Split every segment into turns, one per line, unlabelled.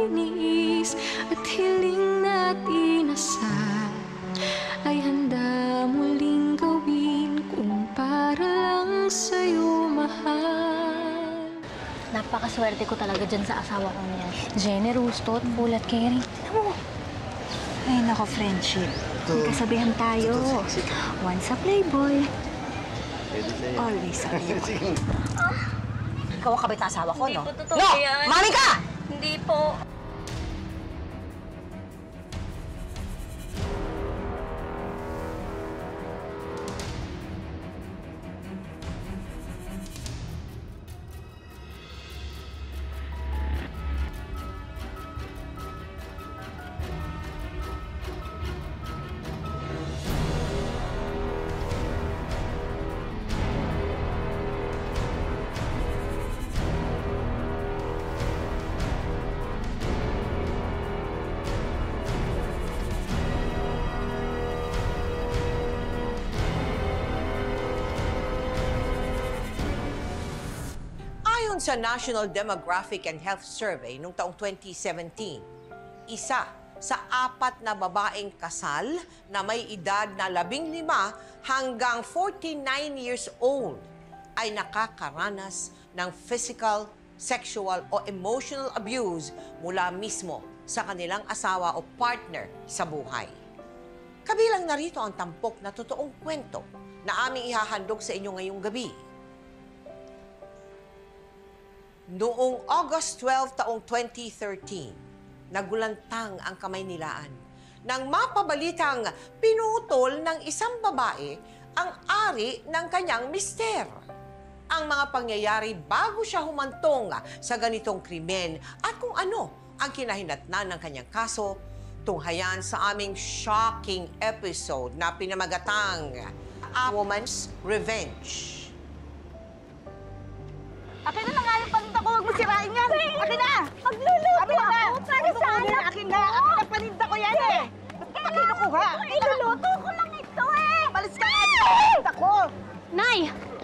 nais at hiling na tinasal ay handa muling gawin kung para lang sa'yo, mahal.
Napakaswerte ko talaga dyan sa asawa kong yan. Generous, thoughtful, at caring. Tignan mo. Ay, nako, friendship. May kasabihan tayo. Once a playboy, always a playboy.
Ikaw ang kabit na asawa ko, no?
Hindi po totoo
No!
yan.
Mami ka!
Hindi po.
Ayon sa National Demographic and Health Survey noong taong 2017, isa sa 4 na babaeng kasal na may edad na 15 hanggang 49 years old ay nakakaranas ng physical, sexual o emotional abuse mula mismo sa kanilang asawa o partner sa buhay. Kabilang narito ang tampok na totoong kwento na aming ihahandog sa inyo ngayong gabi. Noong August 12 taong 2013, nagulantang ang Kamaynilaan nang mapabalitang pinutol ng isang babae ang ari ng kanyang mister. Ang mga pangyayari bago siya humantong sa ganitong krimen at kung ano ang kinahinatnan ng kanyang kaso, tunghayan sa aming shocking episode na pinamagatang A Woman's Revenge.
Akin na nga yung paninda ko, huwag mo sirain yan! Akin na!
Magluluto ako para sa anak
Akin na! Akin na paninda ko yan eh! Ba't ka kinukuha?
Iluluto ko lang ito eh!
Malis ka nga sa paninda ko!
Nay!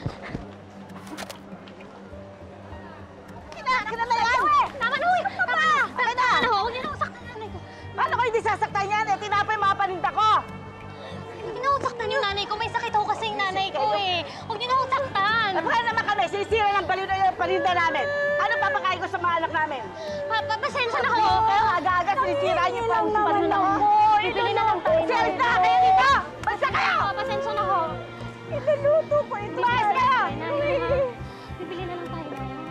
Akin na yan!
Tama na, huy! Tama na!
Akin na!
Ano, huwag niyo na usaktan nanay ko.
Paano ko hindi sasaktan yan eh? Tinapay mga paninda ko!
Hindi na usaktan yung nanay ko. May sakit ako kasi yung nanay ko eh. Huwag niyo na usaktan.
At baka naman kami, sinisira ng paninda namin. Ano papakain ko sa mga anak namin?
Pasensya na ho.
Pero aga-aga sinisira niyo pa ang paninda ko.
Bibili na lang tayo.
Siyalit na! Kayo dito! Basta kayo!
Pasensya na ho.
Iluluto ko ito. Mas kayo!
Bibili na lang tayo.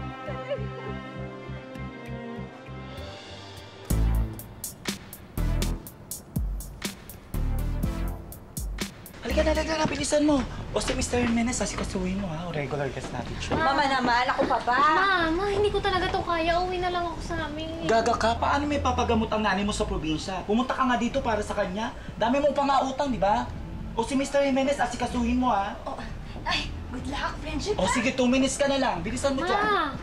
Halika na, bilisan mo. O si Mr. Jimenez, asikasuhin mo ha. O regular guest natin siya.
Mama naman, ako pa ba?
Mama, hindi ko talaga to kaya. Uwi na lang ako sa amin.
Gaga ka, paano may papagamot ang nanay mo sa probinsya? Pumunta ka nga dito para sa kanya. Dami mong pangautang, di ba? O si Mr. Jimenez, asikasuhin mo ha.
Oh, ay, good luck, friendship.
O sige, 2 minutes ka na lang. Bilisan mo dyan.
Ma!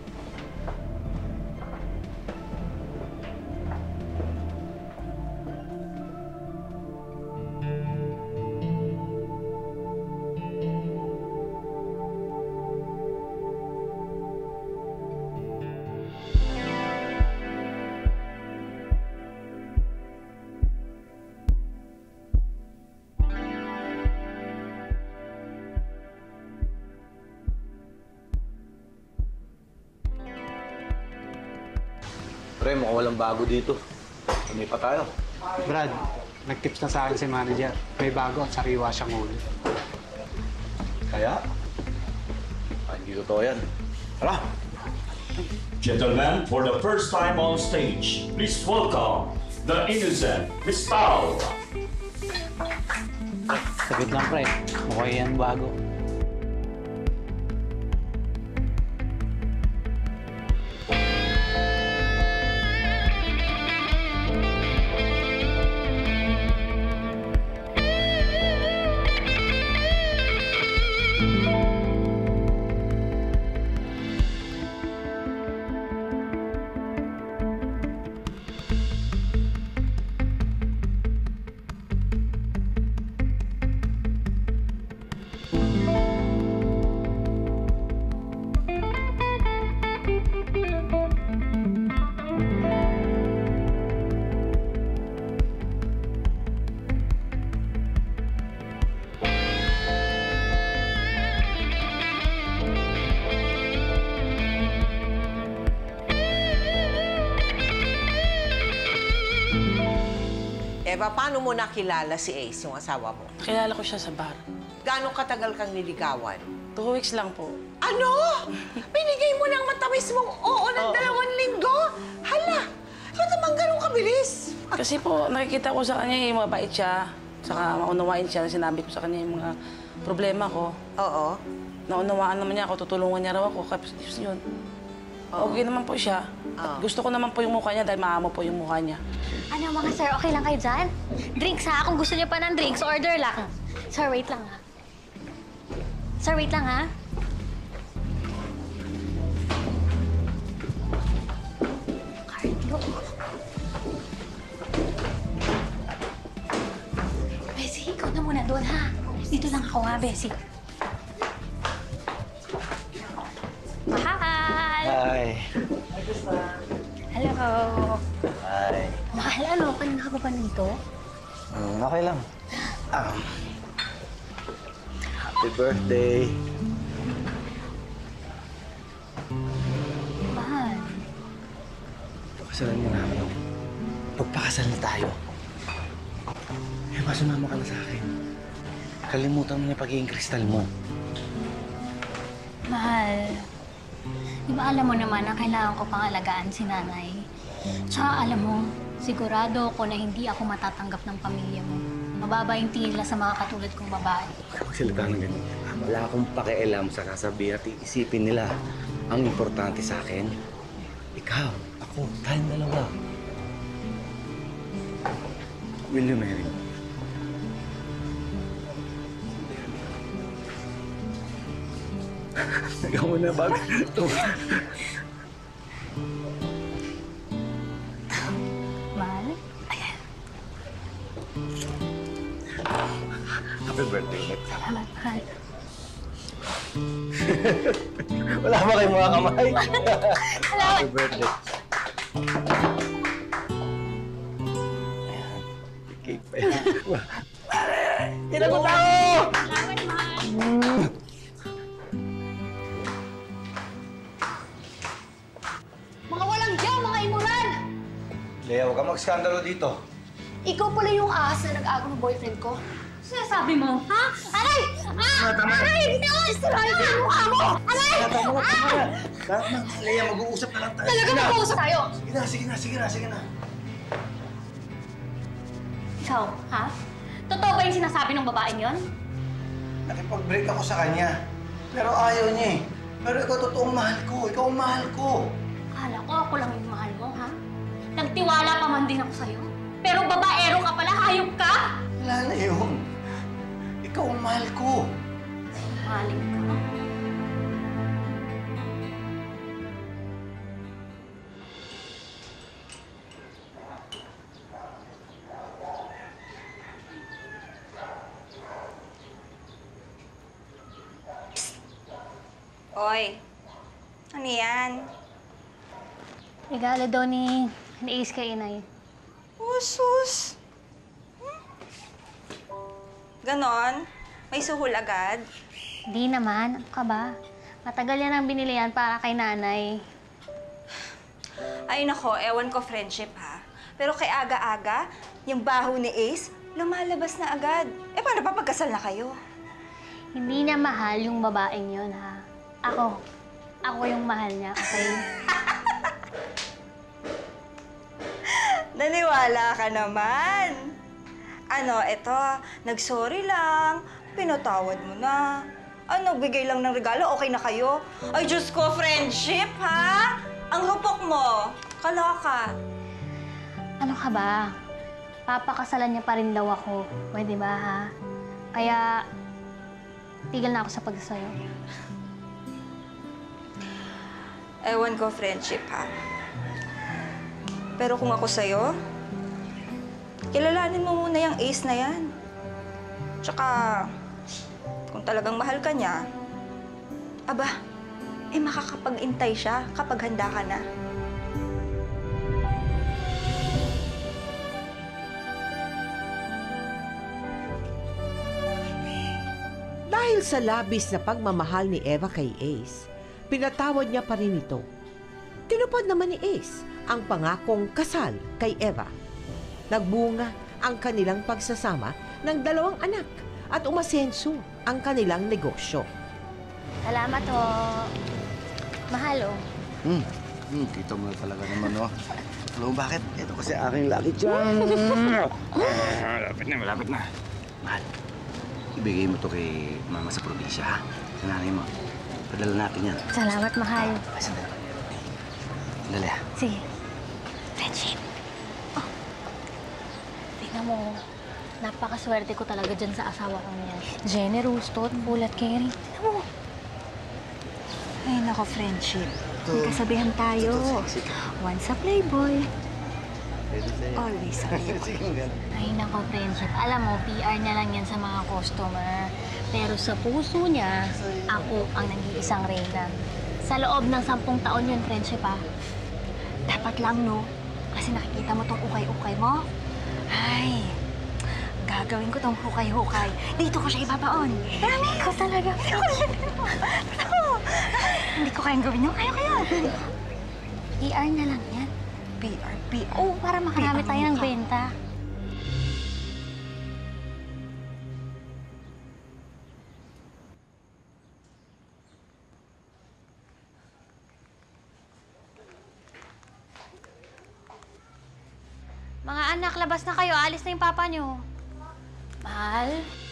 Pre, mukhang walang bago dito. Hindi pa tayo.
Brad, nag-tips na sa akin si manager. May bago at sariwa siyang ulo.
Kaya? Hindi totoo yan. Tara!
Gentlemen, for the first time on stage, please welcome the innocent Miss Tao.
Sabit lang pre, mukhang yan bago.
Eva, paano mo nakilala si Ace, yung asawa mo?
Kilala ko siya sa bar.
Gaano katagal kang niligawan?
2 weeks lang po.
Ano? Binigay mo ng matamis mong oo ng 2 linggo? Hala! Ba't naman ganun kabilis?
Kasi po, nakikita ko sa kanya yung mabait siya. Saka maunawain siya. Sinabi ko sa kanya yung mga problema ko.
Oo.
Naunawaan naman niya ako, tutulungan niya raw ako. Kapos yun. Okay naman po siya. At gusto ko naman po yung mukha niya dahil maamo po yung mukha niya.
Ano mga sir, okay lang kayo dyan? Drinks ha? Kung gusto niyo pa ng drinks, order lang. Sir, wait lang ha. Sir, wait lang ha. Carlo. Bessie, ikaw na muna doon ha. Dito lang ako ha, Bessie. Mahal!
Hi.
Hello.
Hi.
Mahal, ano? Kanina ka ba nito?
Okay lang. Happy birthday.
Mahal.
Pakasalan niyo na ako. Pagpakasal na tayo. Eh, sumama ka na sa akin. Kalimutan mo niya pagiging kristal mo.
Mahal. Di ba alam mo naman na kailangan ko pang alagaan si nanay? Tsaka alam mo, sigurado ako na hindi ako matatanggap ng pamilya mo. Mababa yung tingin nila sa mga katulad kong babae.
Magsalita ng ganyan. Wala akong pakialam sa kasabihan at iisipin nila. Ang importante sa akin, ikaw, ako, tayong dalawa. Will you marry me? Ikaw muna bago.
Mahal?
Happy birthday, Nick.
Salamat, mahal.
Wala ba kayong mga kamay?
Salamat.
Happy birthday. Ayan. Cake pa yan. Tinagot ako!
Salamat, mahal.
Mga walang diyan, mga imuran!
Lea, huwag ka mag-skandalo dito.
Ikaw pala yung ahas na nag-agaw ng boyfriend ko? Sinasabi mo, ha? Aray! Aray! Bitaw! Sirahin mo yung mukha mo! Aray!
Tama na. Lea, mag-uusap na lang tayo.
Talaga mag-uusap tayo!
Sige na.
Ikaw, ha? Totoo ba yung sinasabi ng babaeng yon?
Nakipag-break ako sa kanya. Pero ayaw niya eh. Pero ikaw totoong mahal ko. Ikaw ang mahal ko.
Akala ko ako lang yung mahal mo, ha? Nagtiwala pa man din ako sa'yo. Pero babaero ka pala, hayop ka!
Wala na yun. Ikaw ang mahal ko.
Maling ka.
Oy, ano yan?
Regalo daw ni Ace kay Inay.
Usus! Ganon? May suhol agad?
Di naman. Ano ka ba? Matagal yan ang binili yan para kay nanay.
Ay nako, ewan ko friendship ha. Pero kay aga-aga, yung baho ni Ace, lumalabas na agad. Eh paano pa pagkasal na kayo?
Hindi niya mahal yung babaeng yon, ha? Ako yung mahal niya, okay?
Naniwala ka naman. Ano, eto, nag-sorry lang, pinatawad mo na. Ano, bigay lang ng regalo, okay na kayo? Ay, Diyos ko, friendship, ha? Ang lupok mo. Kaloka.
Ano ka ba? Papakasalan niya pa rin daw ako. Pwede ba, ha? Kaya, tigil na ako sa pagsasayo.
Ewan ko, friendship, ha? Pero kung ako sa'yo, kilalanin mo muna yung Ace na yan. Tsaka, kung talagang mahal ka niya, aba, eh makakapag-intay siya kapag handa ka na.
Dahil sa labis na pagmamahal ni Eva kay Ace, pinatawad niya pa rin ito. Tinupad naman ni Ace ang pangakong kasal kay Eva. Nagbunga ang kanilang pagsasama ng 2 anak at umasenso ang kanilang negosyo.
Salamat ho. Mahal oh.
Kita mo talaga naman, no? Alam mo bakit? Ito kasi aking lucky charm. Malapit na. Mahal, ibigay mo to kay mama sa probinsya, ha? Sa nanay mo. Padala natin yan.
Salamat, mahal.
Sandali. Sandali, ha?
Sige. Friendship. Oh. Tingnan mo, napakaswerte ko talaga dyan sa asawa ko niya. Generous, thoughtful, at caring. Tingnan mo.
Ay, nako, friendship. May kasabihan tayo. Once a playboy, always a playboy.
Ay, nako, friendship. Alam mo, PR niya lang yan sa mga customer. Pero sa puso niya, ako ang nag-iisang reyna. Sa loob ng 10 taon yun, friendship, ha?
Dapat lang, no? Kasi nakikita mo tong ukay-ukay mo. Ay, gagawin ko tong hukay-hukay. Dito ko siya ibabaon. Dami ko talaga. Hindi ko kayang gawin yung kaya ko yan.
PR na lang yan.
PR.
Oo, para makarami tayo ng benta.
Mga anak, labas na kayo. Alis na yung papa nyo.
Mahal?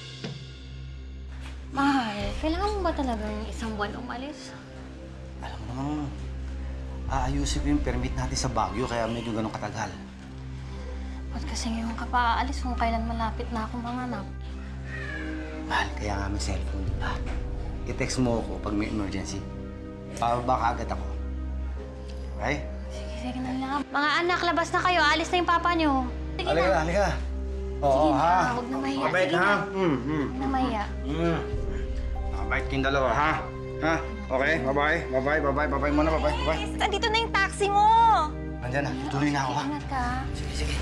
Mahal, kailangan mo ba talagang 1 buwan umalis?
Alam mo naman, aayusin ko yung permit natin sa Baguio, kaya medyo ganun katagal.
Ba't kasi ngayon ka pa aalis kung kailan malapit na akong manganak?
Mahal, kaya nga may cellphone, di ba? I-text mo ako pag may emergency. Pababa ka agad ako. Okay?
Sige na lang.
Mga anak, labas na kayo. Alis na yung papa nyo.
Sige na.
Halika. Oo,
Sige
ha?
na, huwag na mahiya.
Mabait,
Sige
ha?
na. Huwag na mahiya.
Nakabait kayong dalawa, ha? Ha? Okay, bye-bye. Bye-bye muna, bye-bye.
Nandito na yung taxi mo.
Nandyan na, tuloy na ako, ha?
Ingat ka.
Sige.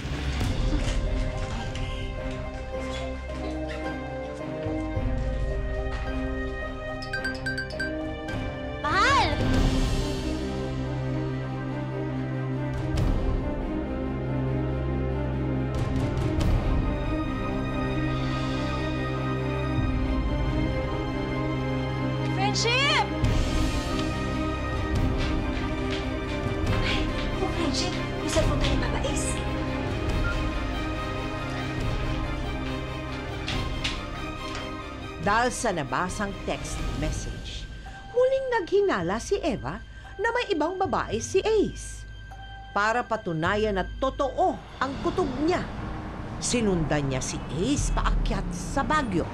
Mahal!
Friendship! Friendship, yung cellphone tayo babais.
Dahil sa nabasang text message, muling naghinala si Eva na may ibang babae si Ace. Para patunayan na totoo ang kutob niya, sinundan niya si Ace paakyat sa Baguio.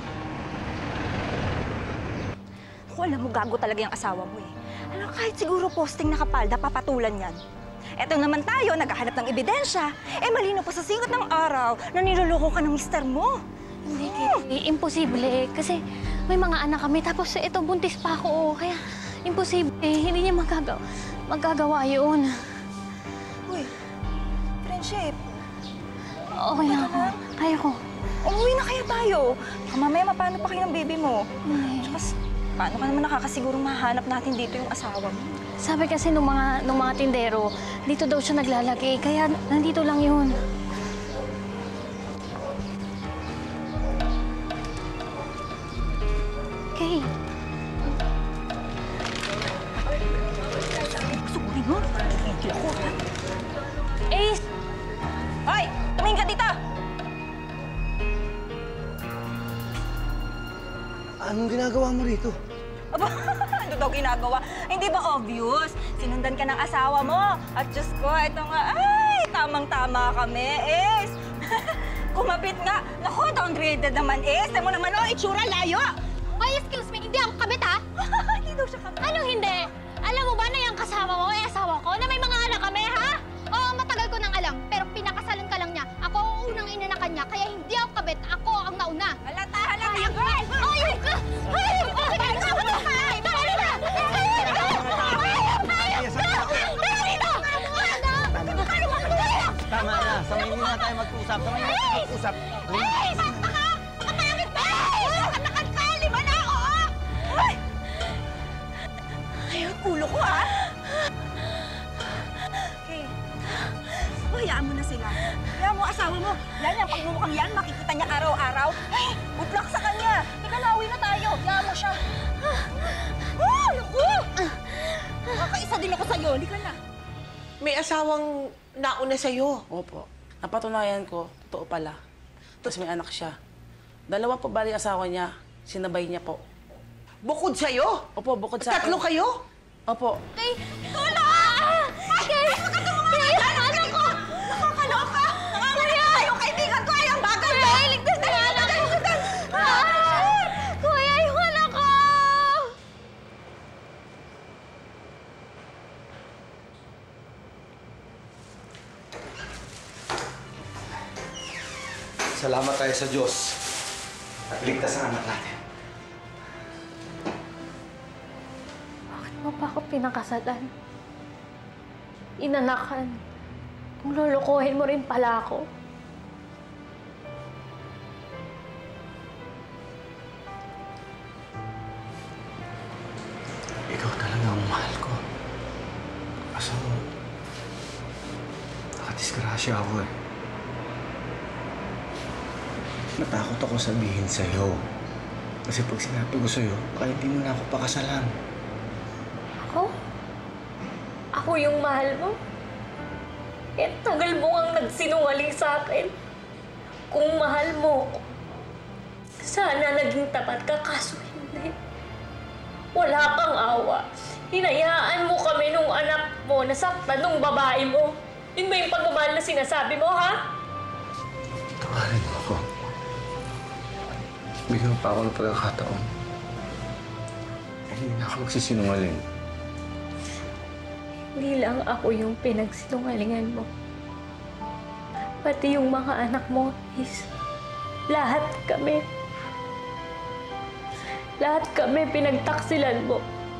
Ako, alam mo, gago talaga yung asawa mo eh. Alam, kahit siguro posting na kapalda, papatulan yan. Eto naman tayo, naghahanap ng ebidensya. Eh, malino pa sa sikat ng araw na niloloko ka ng mister mo.
Hindi, Kitty. Imposible. Kasi may mga anak kami. Tapos ito, buntis pa ako. Kaya imposible. Hindi niya magagawa yun.
Uy, friendship.
Okay lang ako. Kaya ko.
Umuwi na kaya tayo. Baka mamaya mapano pa kayo ng baby mo.
Ay.
Tsaka, paano ka naman nakakasigurong mahanap natin dito yung asawa mo?
Sabi kasi nung mga tindero, dito daw siya naglalagay. Kaya nandito lang yun. Okay.
Sugurin mo. Hindi ako, ha?
Ace!
Hoy! Tumingin ka dito!
Anong ginagawa mo rito?
Aba, ano daw ginagawa? Hindi ba obvious? Sinundan ka ng asawa mo. At Diyos ko, ito nga, ay, tamang-tama kami, Ace. Kumapit nga. Naku, downgraded naman, Ace. Alam mo naman, oh, itsura layo.
Ay, excuse me, hindi ako kabit, ha?
Hindi daw siya kabit.
Anong hindi? Alam mo ba na yung kasama mo ay asawa ko na may mga anak kami, ha? Oo, matagal ko nang alam, pero pinakasalan ka lang niya. Ako ang unang inanakan niya, kaya hindi ako kabit. Ako ang nauna.
Halata, girl!
Ay! Ay!
Tama na, samayin din na tayo mag-usap.
Ay! Basta ka! Kapangit ba? Nakatakad ka! 5 na, oo!
Ay! Ay, ang ulo ko, ha? Okay. Uy, hayaan mo na sila. Hayaan mo asawa mo. Yan yung pagmumukhang yan, makikita niya araw-araw. Ay, good luck sa kanya. Ika na, uwi na tayo. Hayaan mo siya. Oh, naku! Kakaisa din ako sa'yo. Halika na.
May asawang nauna sa'yo.
Opo. Napatunayan ko, totoo pala. Tapos may anak siya. 2 po bali asawa niya. Sinabay niya po.
Bukod sa'yo?
Opo, bukod sa
3 kayo?
Opo.
Kay, tulong! Kay, anak ko!
Nakakaloka! Kuya! Yung kaibigan ko ay ang bagay!
Kuya, iligtas na yung anak ko! Kuya, yung anak ko!
Salamat tayo sa Diyos. At ligtas ang anak natin.
Bakit mo pa ako pinakasalan? Inanakan. Kung lulukuhin mo rin pala ako.
Ikaw talaga ang mahal ko. Kaso, nakadisgrasya ako eh. Natakot ako sabihin sa'yo. Kasi pag sinabi ko sa'yo, baka hindi mo na ako pakasalan.
Ako? Ako yung mahal mo? Eh, tagal mo ang nagsinungaling sa akin. Kung mahal mo, sana naging tapat ka, kaso hindi. Wala kang awa. Hinayaan mo kami nung anak mo, nasaktan nung babae mo. Yun ba yung pagmamahal na sinasabi mo, ha?
Tawarin mo ako. Bigyan mo pa ako ng pagkakataon. Hindi na ako magsisinungaling.
Hindi lang ako yung pinagsinungalingan mo. Pati yung mga anak mo is lahat kami. Lahat kami pinagtaksilan mo.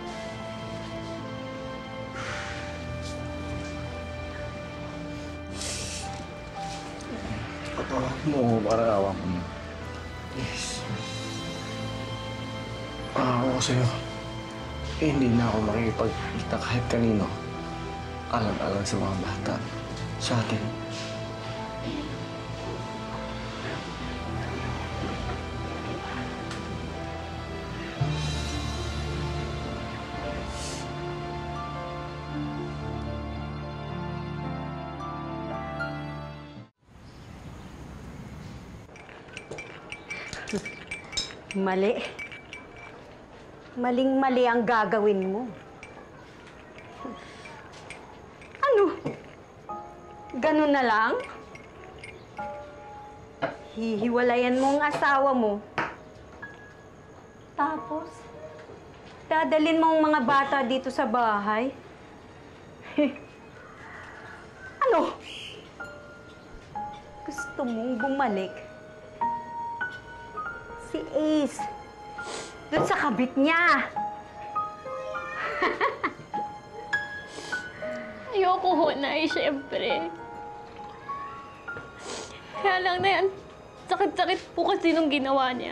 Patawarin mo ako para awa ko mo. Please. Ako sa'yo. Hindi na ako makikipagkita kahit kanino. Alang-alang sa mga bata. Sa atin.
Mali. Maling-mali ang gagawin mo. Ano? Ganun na lang? Hihiwalayan mo ang asawa mo. Tapos, dadalhin mo ang mga bata dito sa bahay. Ano? Gusto mong bumalik? Si Ace. Doon sa kabit niya.
Ayoko ho na siyempre. Kaya lang na yan, sakit-sakit po kasi nung ginawa niya.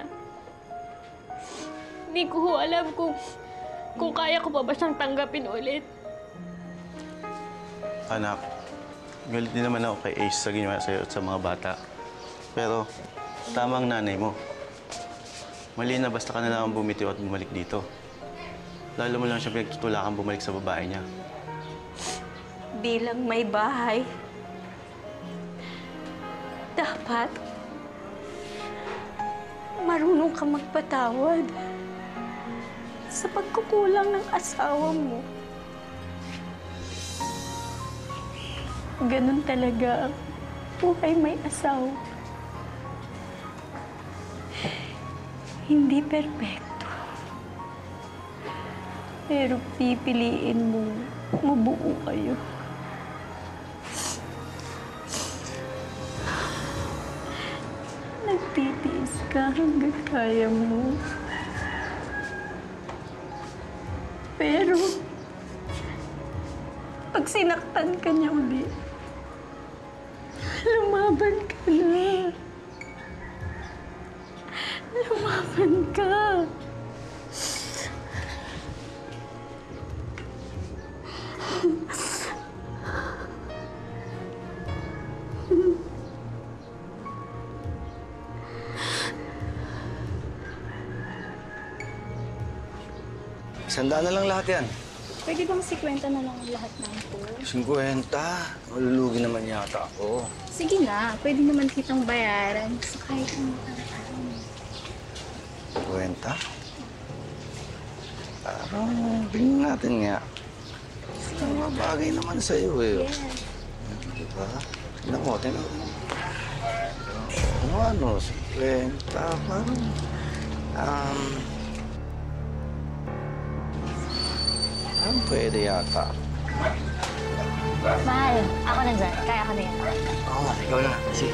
Hindi ko ho alam kung kaya ko pa ba siyang tanggapin ulit.
Anak, galit din naman ako kay Ace sa ginawa sa'yo at sa mga bata. Pero, tama ang nanay mo. Mali na basta ka na lang bumitiw at bumalik dito. Lalo mo lang siya pinagtutulakan bumalik sa babae niya.
Bilang may bahay, dapat marunong ka magpatawad sa pagkukulang ng asawa mo. Ganun talaga ang buhay may asawa. Hindi perpekto. Pero pipiliin mo, mabuo kayo. Nagtitiis ka hanggang kaya mo. Pero, pag sinaktan ka niya ulit, lumaban ka na. Lumaban ka.
100 na lang lahat yan.
Pwede bang 50 na lang lahat ng po?
50. Malulugi naman yata ako.
Sige na, pwede naman kitang bayaran. So kahit ano ka.
50? Parang tingnan natin nga. Mga bagay naman sa'yo eh.
Yes.
Diba? Tingnan mo. Ano, 50, parang... Parang pwede yata.
Mahal, ako na dyan. Kaya ko na yan.
Oo, ikaw na. Sige.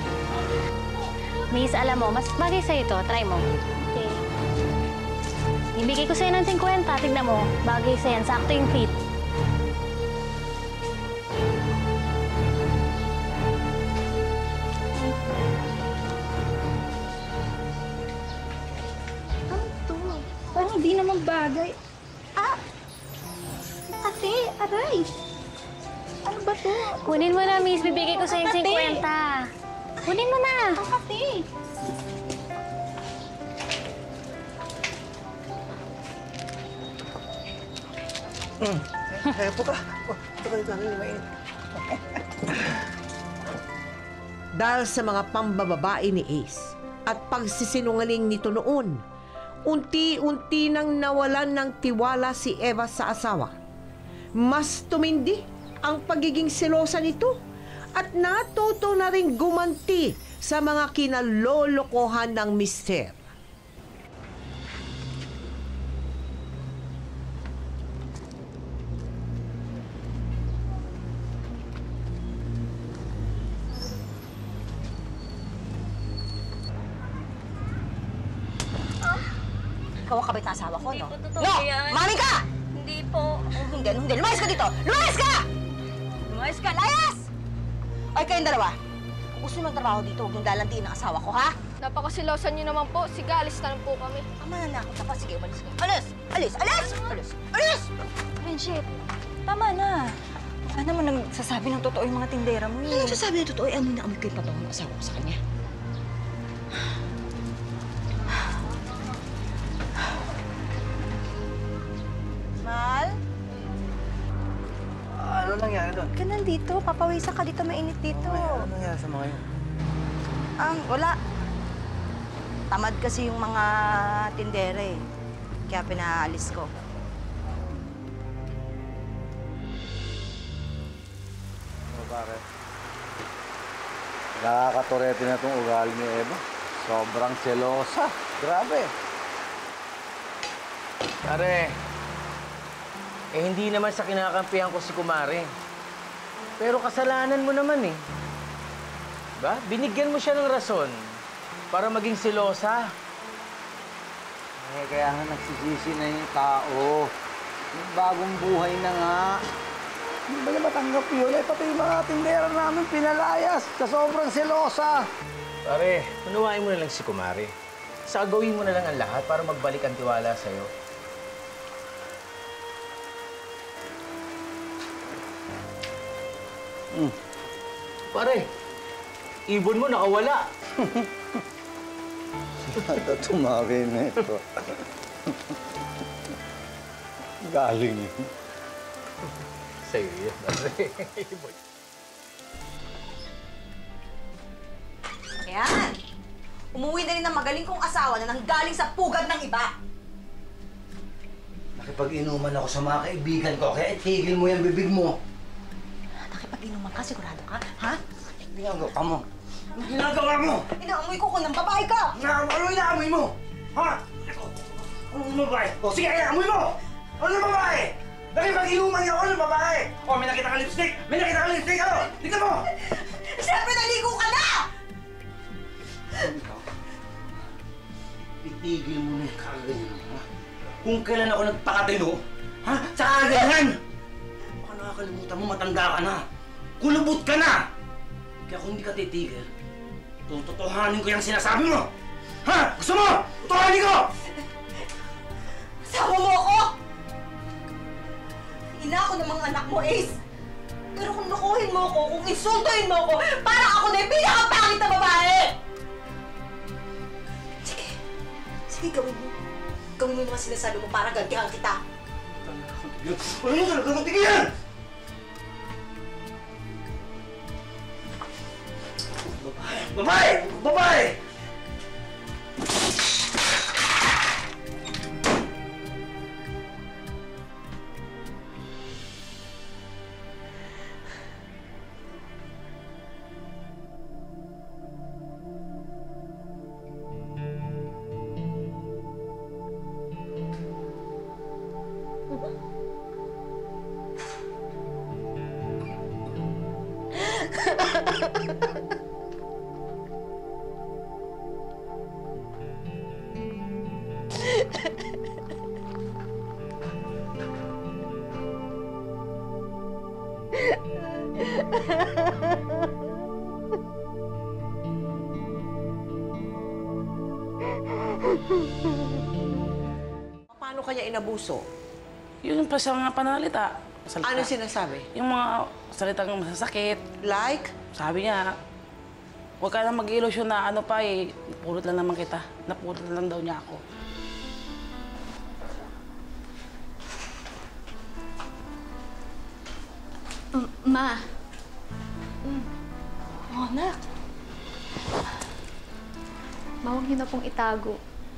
Miss, alam mo, mas bagay sa'yo ito. Try mo. Okay. Ibigay ko sa'yo ng 50. Tignan mo. Bagay sa'yo yan. Sakto yung fit. Ano to? Parang hindi naman bagay. Ah! Ate, aray! Ano ba to? Kunin mo na, miss. Bibigay ko sa'yo yung 50. Kunin mo na. Ate!
Hepo ka. Ito, mainit.
Dahil sa mga pambababae ni Ace at pagsisinungaling nito noon, unti-unti nang nawalan ng tiwala si Eva sa asawa. Mas tumindi ang pagiging selosa nito at natuto na rin gumanti sa mga kinalolokohan ng mister.
Ikaw ang kabit na asawa ko, no?
Hindi po totoo
No!
yan.
Mami ka!
Hindi po.
Hindi. Lumayas ka dito! Lumayas ka! Lumayas ka! Layas! Ay, kayong dalawa. Kung gusto nyo magtrabaho dito, huwag niyong lalantiin ang asawa ko, ha?
Napakasilosan niyo naman po. Sige, alis na lang po kami.
Tama na nakot ako. Sige, umalis ka. Alis! Alis! Alis! Alis! Alis!
Friendship, tama na. Sana mo nagsasabi ng totoo yung mga tindera mo.
Ano sasabi ng totoo? Ano naamoy ko yung pabango ng asawa ko sa kanya? Mal?
Ano nangyari doon?
Ka nandito, papawisan ka dito, mainit dito.
Ano nangyari sa mga yun?
Wala. Tamad kasi yung mga tindere. Kaya pinaalis ko.
Bakit? Nakakaturete na itong ugali ni Eva. Sobrang selosa. Grabe.
Pare, hindi naman sa kinakampihan ko si Kumare. Pero kasalanan mo naman eh. Ba? Binigyan mo siya ng rason para maging selosa.
Kaya nga nagsisisi na yung tao. Yung bagong buhay na nga. Hindi ba na matanggap yun? Pati yung mga tindera namin pinalayas sa sobrang selosa.
Pare, unawain mo na lang si Kumare. Gawin mo na lang ang lahat para magbalik ang tiwala sa'yo. Pare, ibon mo nakawala.
Tumari na ito. Galing yun.
Sa'yo yun, pare.
Ayan. Umuwi na rin ng magaling kong asawa na nanggaling sa pugad ng iba.
Nakipag-inuman ako sa mga kaibigan ko, kaya itigil mo yung bibig mo.
Nakipag-inuman ka? Sigurado ka? Ha?
Ginagawa mo. Ang ginagawa mo!
Inaamoy ko ng babae ka!
Ano inaamoy mo? Ha? Ano babae? O sige, inaamoy mo! Ano babae? Nakipag-inuman niya ako ng babae! O, may nakita ka lipstick! May nakita ka lipstick! Ano? Tignan mo!
Siyempre, naligo ka na!
Itigil mo na yung kagaganyan mo, ha? Kung kailan ako nagpakatino, ha? Sa kagaganyan! Baka nakakalimutan mo, matanda ka na! Kulubot ka na! Kaya kung hindi ka titigil, tututuhanin ko yung sinasabi mo! Ha? Gusto mo? Tutuhanin ko!
Asawa mo ako! Ina ako ng mga anak mo, Ace! Pero kung lukuhin mo ako, kung insultuhin mo ako, parang ako na yung pinakapangit na babae! Sige. Sige, gawin mo. Gawin mo yung mga sinasabi mo para gantihan kita.
Ano yun? Talaga natigilan! Babae! Babae!
Paano kanya inabuso?
Yung pa sa mga pananalita.
Ano sinasabi?
Yung mga salitang masasakit.
Like?
Sabi niya, huwag ka na mag-ilusyon na ano pa eh, napulot lang naman kita. Napulot lang daw niya ako.
Ma.
Oh, anak.
Ma, huwag niyo na pong itago.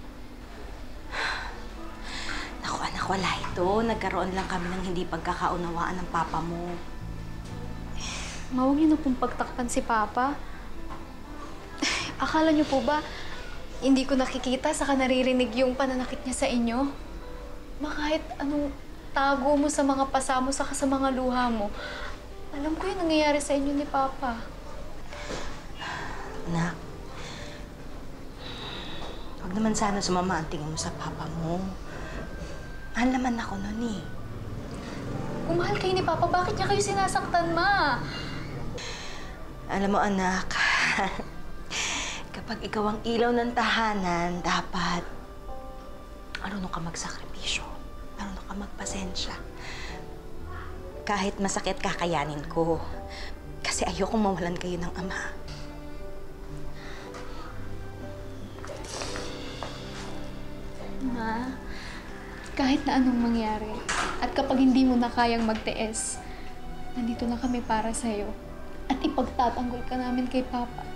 Naku, anak, wala ito. Nagkaroon lang kami ng hindi pagkakaunawaan ng papa mo.
Ma, huwag niyo na pong pagtakpan si Papa. Akala niyo po ba, hindi ko nakikita saka naririnig yung pananakit niya sa inyo? Ma, kahit anong tago mo sa mga pasamo saka sa mga luha mo, alam ko yung nangyayari sa inyo ni Papa.
Anak, huwag naman sana sumama ang tingin mo sa papa mo. Mahal naman ako nun eh.
Kung mahal kayo ni Papa, bakit niya kayo sinasaktan, Ma?
Alam mo, anak, kapag ikaw ang ilaw ng tahanan, dapat marunong ka magsakripisyo. Marunong ka magpasensya. Kahit masakit, kakayanin ko. Kasi ayokong mawalan kayo ng ama.
Ma, kahit na anong mangyari, at kapag hindi mo na kayang magtiis, nandito na kami para sa'yo. At ipagtatanggol ka namin kay Papa.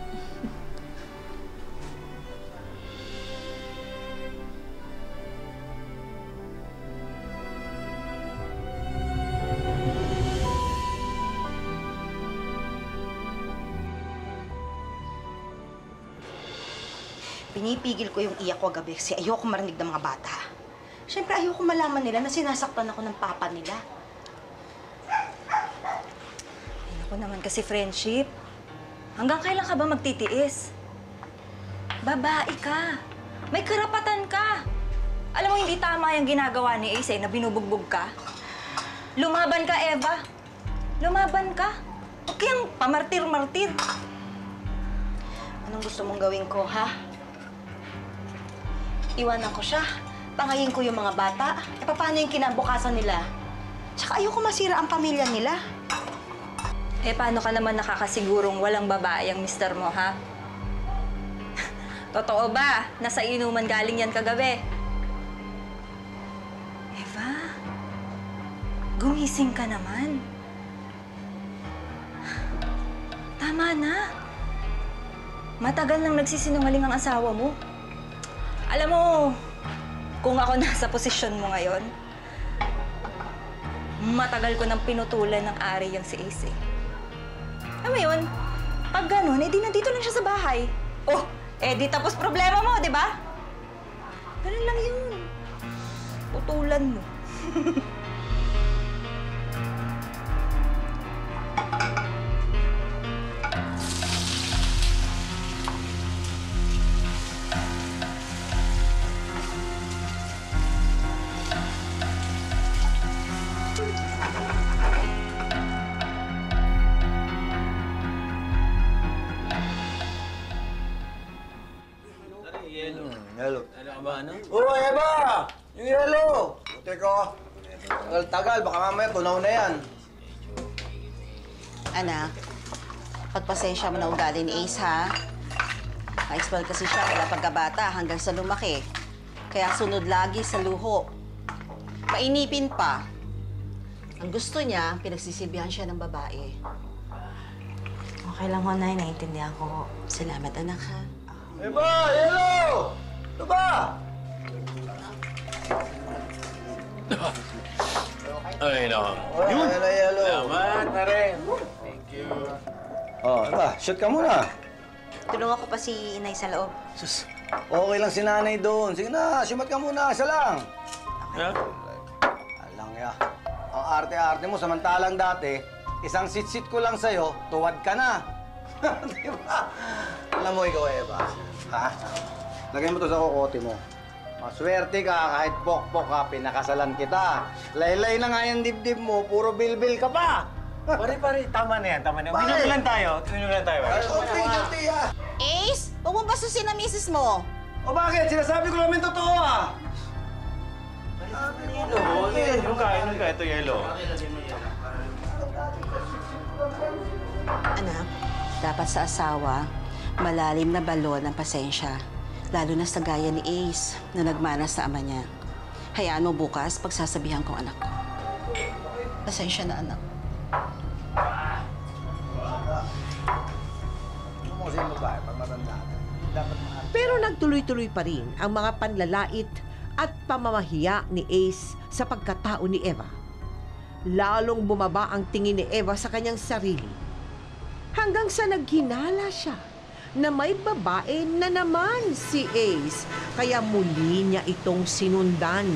Pinipigil ko yung iyak ko gabi kasi ayoko marinig ng mga bata. Siyempre, ayoko malaman nila na sinasaktan ako ng papa nila. Ay, naku naman kasi friendship. Hanggang kailan ka ba magtitiis? Babae ka. May karapatan ka. Alam mo, hindi tama yung ginagawa ni Ace na binubugbog ka. Lumaban ka, Eva. Lumaban ka. Huwag kayang pamartir-martir. Anong gusto mong gawin ko, ha? Iwanan ko siya. Pangayin ko yung mga bata. E paano yung kinabukasan nila? Tsaka ayoko masira ang pamilya nila.
Eh, paano ka naman nakakasigurong walang babae ang mister mo, ha? Totoo ba? Nasa inuman galing yan kagabi.
Eva, gumising ka naman. Tama na.
Matagal nang nagsisinungaling ang asawa mo. Alam mo, kung ako nasa posisyon mo ngayon, matagal ko nang pinutulan ng ari yung si Ace. Alam mo yun, pag ganun, eh di nandito lang siya sa bahay. Oh, eh di tapos problema mo, di ba? Ganun lang yun. Putulan mo.
Hello. Ano ka ba, ano? Oo, Eva! Yung yelo! Buti ko. Tagal-tagal, baka mamaya tunaw na yan.
Anak, pagpasensya mo na ugali ni Ace, ha? Ma-expel kasi siya mula pagkabata hanggang sa lumaki. Kaya sunod lagi sa luho. Mainipin pa.
Ang gusto niya, pinagsisilbihan siya ng babae.
Okay lang ho, Nay. Naiintindihan ko.
Salamat, anak, ha?
Eva! Hello! Ano ba?
Ay, no.
Yun! Hello!
Salamat na rin. Thank you.
Oh, Eva, shoot ka muna.
Tulungan ko pa si Inay sa loob.
Sus, okay lang si nanay doon. Sige na, simat ka muna. Isa lang.
Yeah?
Alang ya. Ang arte-arte mo, samantalang dati, isang sit-sit ko lang sa'yo, tuwad ka na. Di ba? Alam mo ikaw, Eva. Ha? Lagay mo to sa kokote mo. Maswerte ka, kahit pok-pok ka, pinakasalan kita. Laylay na nga yung dibdib mo, puro bilbil ka pa.
Pare, tama na yan, tama na yan. Uminom lang tayo, pare.
Kunti, ha?
Ace, huwag mong basusin ang misis mo.
O bakit? Sinasabi ko namin totoo, ha?
Yelo, yelo ka. Ito yelo.
Anak, dapat sa asawa, malalim na balon ang pasensya. Lalo na sa gaya ni Ace na nagmana sa ama niya. Hayaan mo bukas pagsasabihan kong anak ko. Pasensya na, anak.
Pero nagtuloy-tuloy pa rin ang mga panlalait at pamamahiya ni Ace sa pagkatao ni Eva. Lalong bumaba ang tingin ni Eva sa kanyang sarili. Hanggang sa naghinala siya na may babae na naman si Ace, kaya muli niya itong sinundan.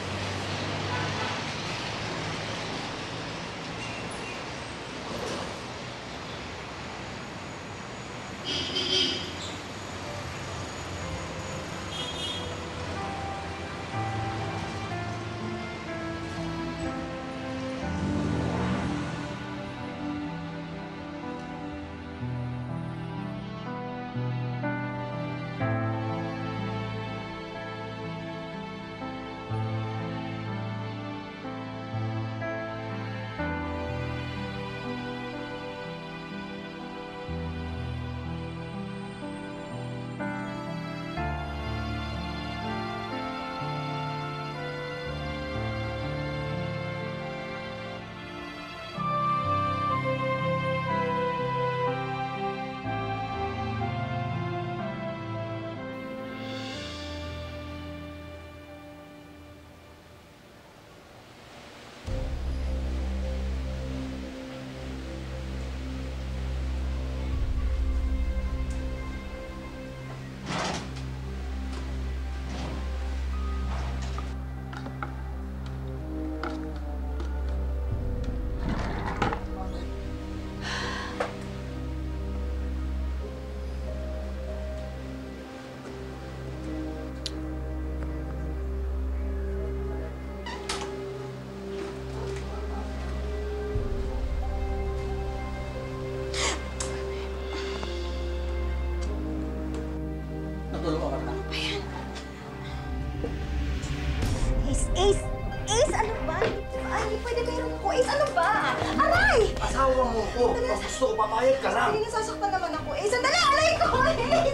Ace! Ace, ano ba? Ay, pwede meron ako. Ace, ano ba? Aray!
Asawa mo ko. Pag gusto ko, papayag ka lang.
Hindi, nasasaktan naman ako. Ace, sandali! Aray ko! Ace!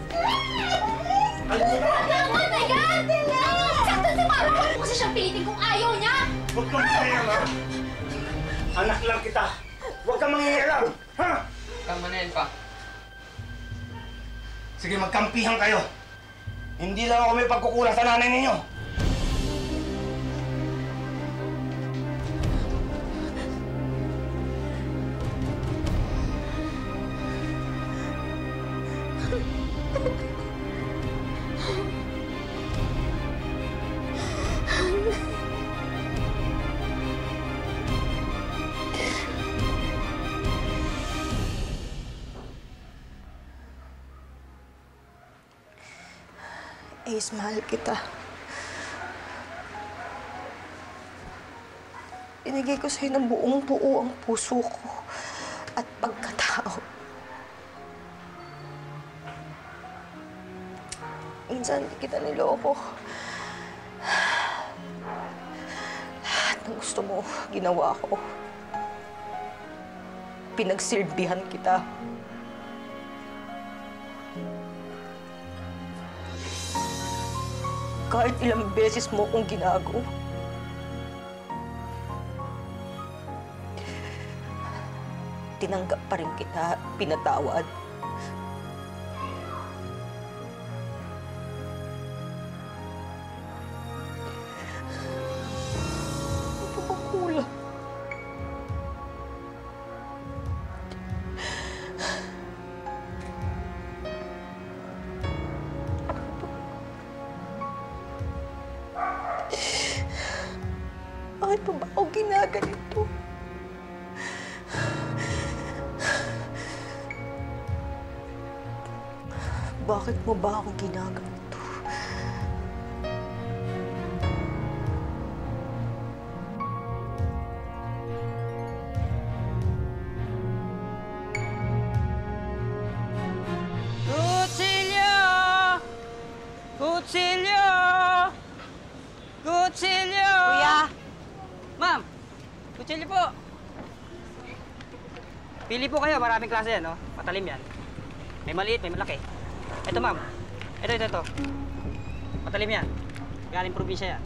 Alam mo ba?
Sakto si Mama! Kasi siyang pilitin kung ayaw niya!
Huwag kang mangialam, ha? Anak lang kita. Huwag kang mangialam, ha?
Tama na yan, Pa.
Sige, magkampihan kayo. Hindi lang ako may pagkukulang sa nanay ninyo.
Ace, mahal kita. Binigay ko sa'yo ng buong-buo ang puso ko at pagkatao. Minsan, hindi kita niloko. Lahat ng gusto mo, ginawa ko. Pinagsilbihan kita. Kahit ilang beses mo kong ginago. tinanggap pa rin kita, pinatawad. Ano ba kulang? Bakit pa ba ako ginaganito? Bakit mo ba ako ginaganito?
Kutsilyo! Kutsilyo! Kutsilyo!
Kuya!
Ma'am, kutsilyo po. Pili po kayo, maraming klase yan, no? Matalim yan. May maliit, may malaki. Ito, ma'am. Ito. Matalim yan. Galing probinsya yan.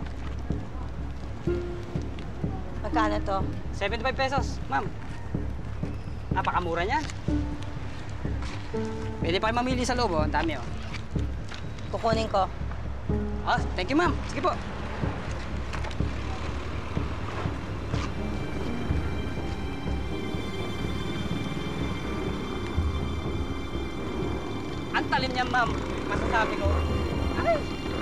Magkano to?
75 pesos, ma'am. Napakamura niyan. Pwede pa kayo mamili sa loob, oh. Ang dami, oh.
Kukunin ko.
Ah, thank you, ma'am. Sige po. Ang talim niya, ma'am. Masasabi ko. Ay!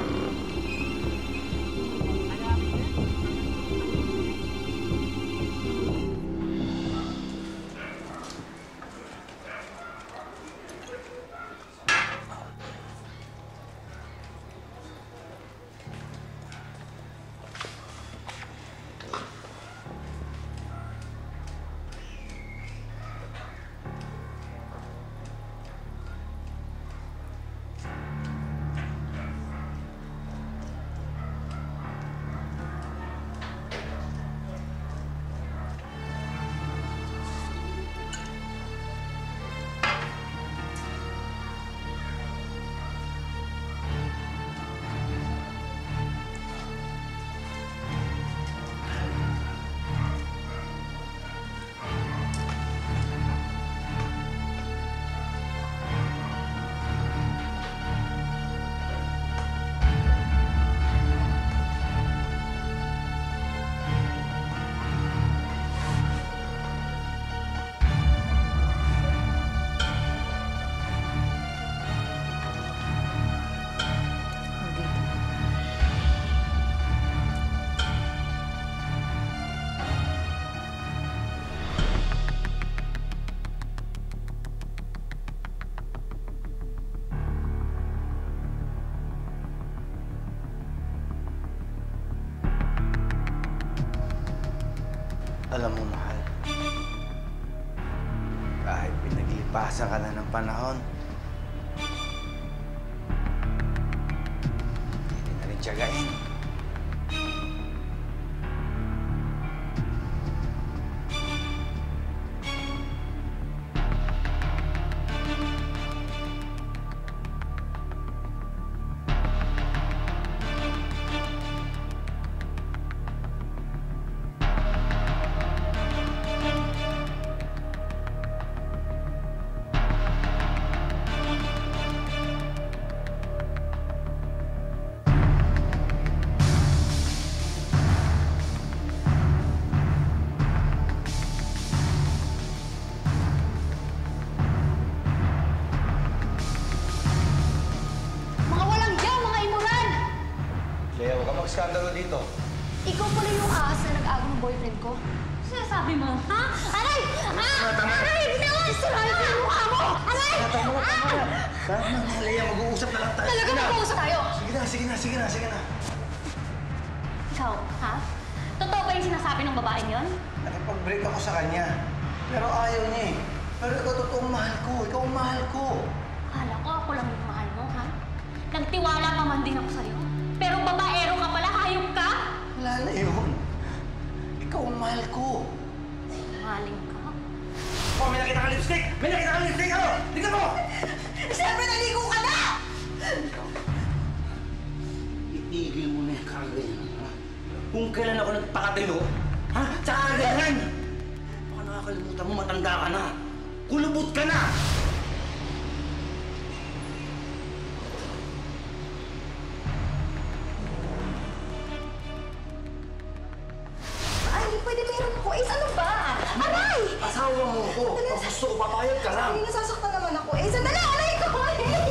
Alam mo, mahal, kahit pinaglipasan ka na ng panahon, hindi na rin tiyagain. Skandalo dito.
Ikaw pala yung ahas na nag-agaw ng boyfriend ko. Sinasabi mo, ha? Aray! Aray! Binawas! Sirayo ko yung mukha mo! Aray!
Tama na. Tama na, Leia. Mag-uusap na lang tayo.
Talaga mag-uusap tayo?
Sige na.
Ikaw, ha? Totoo ba yung sinasabi ng babaeng yon?
Nakipag-break ako sa kanya. Pero ayaw niya eh. Pero ikaw totoong mahal ko. Ikaw ang mahal ko.
Akala ko ako lang yung mahal mo, ha? Nagtiwala pa man din ako sa'yo. Pero babaero ka pala, hayop ka?
Wala na yun. Ikaw ang mahal ko.
Maling ka?
Oh, may nakita ka lipstick! May nakita ka lipstick! Ano? Tingnan mo!
Siyempre, naligo ka na!
Itigil mo na yung kagayan, ha? Kung kailan ako nagpakatino, ha? Tsaka ganyan! Baka nakakalimutan mo, matanda ka na. Kulubot ka na!
Ay, hindi pwede meron ako. Ace, ano ba? Aray!
Asawa mo ko. Kung gusto ko, papayag ka lang.
Ay, nasasaktan naman ako. Ace, sandali! Aray ko! Ace!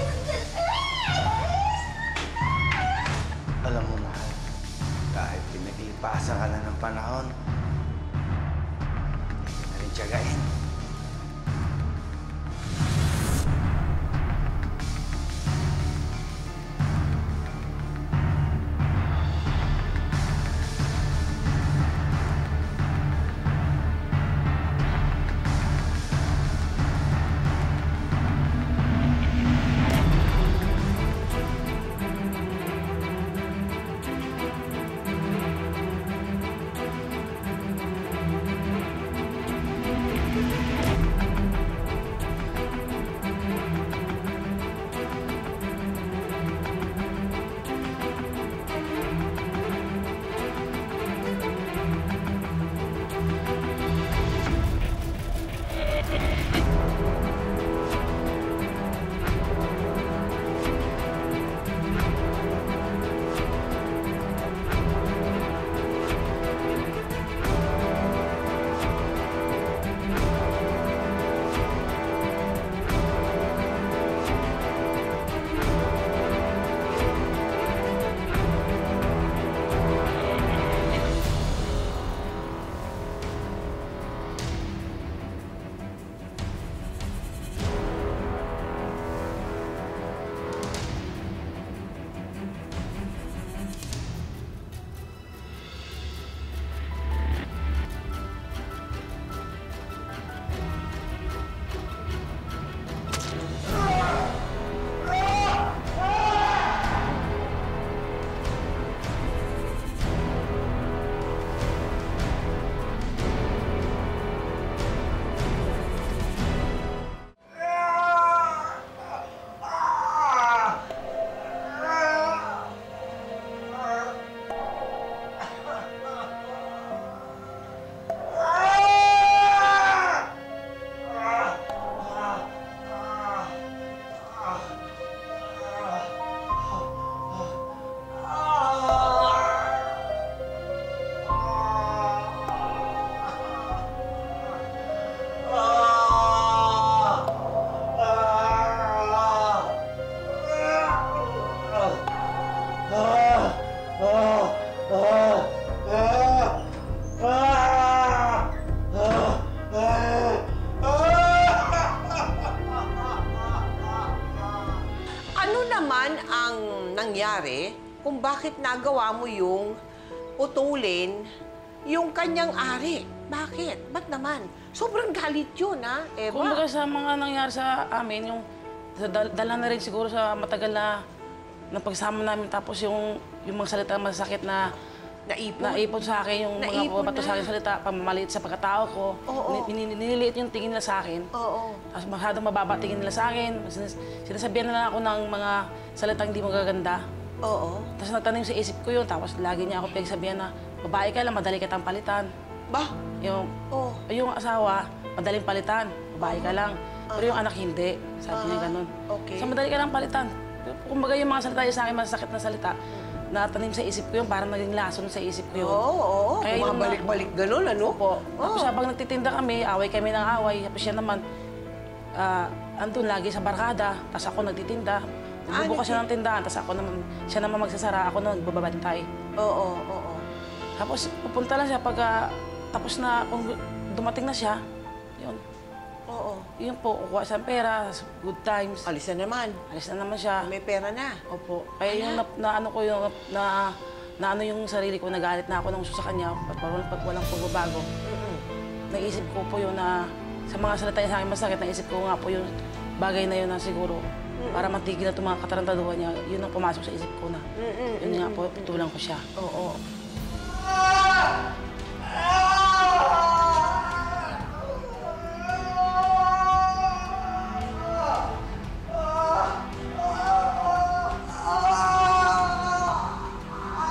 Alam mo, mahal, kahit pinaglipasan ka na ng panahon, hindi na rin tiyagain.
Ano naman ang nangyari kung bakit nagawa mo yung putulin yung kanyang ari? Bakit? Ba't naman? Sobrang galit yun, ha, Eva?
Kumbaga sa mga nangyari sa amin, yung dala na rin siguro sa matagal na pagsama namin. Tapos yung mga salita masakit na naipon sa akin, yung mga bato sa akin salita, pamamaliit sa pagkatao ko. Nililiit yung tingin nila sa akin. Tapos masyadong mababa tingin nila sa akin. Sinasabihan nila ako ng mga salitang hindi magaganda. Tapos nagtanim sa isip ko yun. Tapos lagi niya ako pinagsabihan na, babae ka lang, madali kitang palitan.
Ba?
Yung asawa, madaling palitan, babae ka lang. Pero yung anak hindi. Sabi niya ganun.
Okay.
So madali ka lang palitan. Kumbaga yung mga salita sa akin, masakit na salita, natanim sa isip ko yun, parang naging lason sa isip ko yun.
Kaya yung balik-balik gano'n, ano?
Tapos habang nagtitinda kami, away kami ng away. Tapos siya naman, andun lagi sa barkada, tapos ako nagtitinda. Bubukas siya ng tindahan, tapos siya naman magsasara, ako nang nagbabantay. Tapos pupunta lang siya pag tapos na, kung dumating na siya, yun. Yun po, kukuha siya ng pera, good times.
Alis na naman.
Alis na naman siya.
May pera na.
Opo. Kaya yung naano ko yung, naano yung sarili ko, nagalit na ako ng gusto sa kanya, pag walang pagbabago. Naisip ko po yun na, sa mga salita niya sa akin masakit, naisip ko nga po yung bagay na yun na siguro, para matigil na itong mga katarantaduhan niya, yun ang pumasok sa isip ko na. Yun nga po, pitulang ko siya.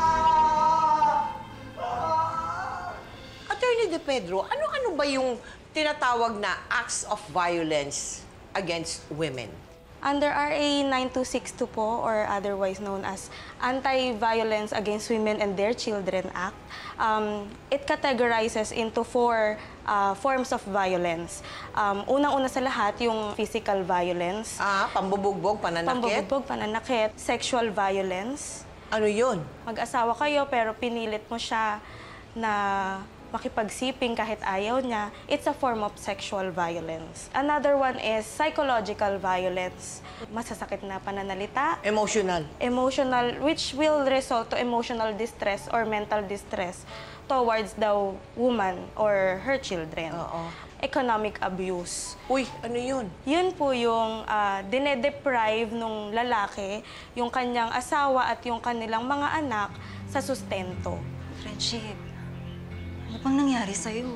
Attorney De Pedro, ano-ano ba yung tinatawag na acts of violence against women?
Under RA 9262 po, or otherwise known as Anti-Violence Against Women and Their Children Act, it categorizes into 4 forms of violence. Unang-una sa lahat, yung physical violence.
Pambubugbog, pananakit?
Pambubugbog, pananakit. Sexual violence.
Ano yun?
Mag-asawa kayo pero pinilit mo siya na makipagsiping kahit ayaw niya. It's a form of sexual violence. Another one is psychological violence. Masasakit na pananalita.
Emotional.
Emotional, which will result to emotional distress or mental distress towards the woman or her children. Economic abuse.
Uy, ano yun?
Yun po yung dinedeprive nung lalaki, yung kanyang asawa at yung kanilang mga anak sa sustento.
Friendship, ano bang nangyari sa'yo?